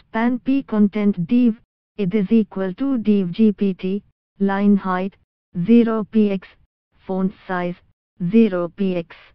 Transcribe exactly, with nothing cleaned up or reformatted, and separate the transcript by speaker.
Speaker 1: span p content div, id is equal to div gpt, line height, zero px, font size, zero px.